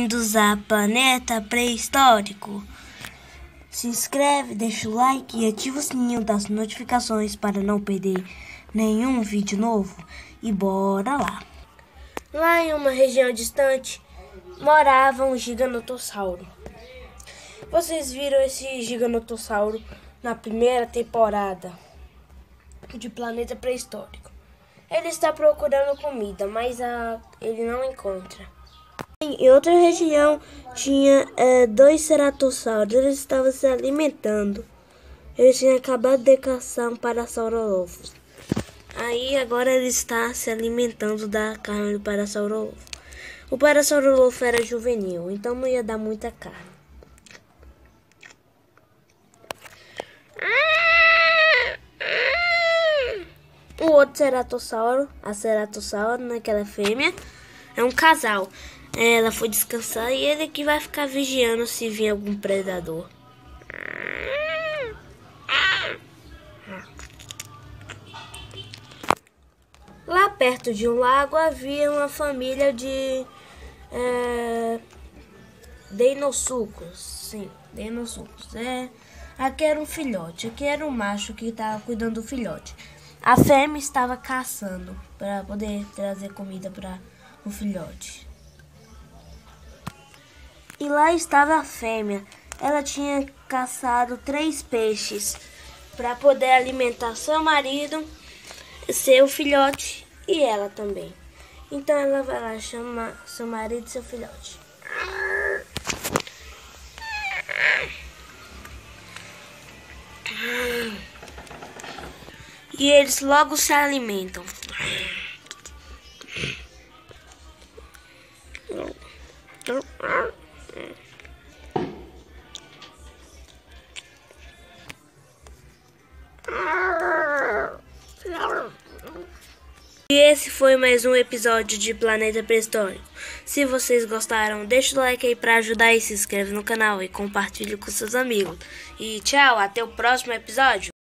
Bem-vindos a Planeta Pré-Histórico. Se inscreve, deixa o like e ativa o sininho das notificações para não perder nenhum vídeo novo. E bora lá! Lá em uma região distante, morava um giganotossauro. Vocês viram esse giganotossauro na primeira temporada de Planeta Pré-Histórico. Ele está procurando comida, mas ele não encontra. Em outra região tinha dois ceratossauros. Eles estavam se alimentando. Eles tinham acabado de caçar um parasaurolophus. Aí agora ele está se alimentando da carne do parasaurolophus. O parasaurolophus era juvenil, então não ia dar muita carne. O outro ceratossauro, a ceratossauro, naquela fêmea, é um casal. Ela foi descansar e ele que vai ficar vigiando se vir algum predador. Lá perto de um lago havia uma família de deinosucos. Sim, deinosucos. Aqui era um filhote, aqui era um macho que estava cuidando do filhote. A fêmea estava caçando para poder trazer comida para o filhote. E lá estava a fêmea. Ela tinha caçado 3 peixes para poder alimentar seu marido, seu filhote e ela também. Então ela vai lá chamar seu marido e seu filhote. E eles logo se alimentam. E esse foi mais um episódio de Planeta Pré-Histórico. Se vocês gostaram, deixa o like aí pra ajudar e se inscreve no canal e compartilhe com seus amigos. E tchau, até o próximo episódio.